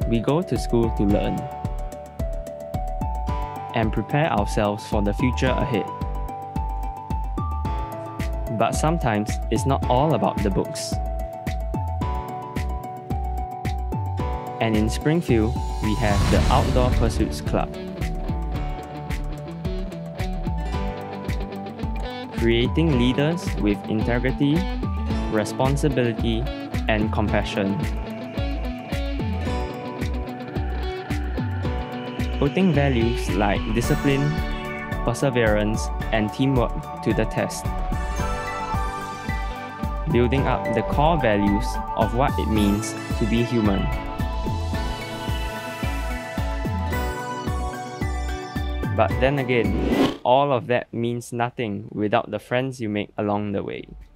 We go to school to learn and prepare ourselves for the future ahead. But sometimes it's not all about the books. And in Springfield, we have the Outdoor Pursuits Club, creating leaders with integrity, responsibility, and compassion. Putting values like discipline, perseverance, and teamwork to the test. Building up the core values of what it means to be human. But then again, all of that means nothing without the friends you make along the way.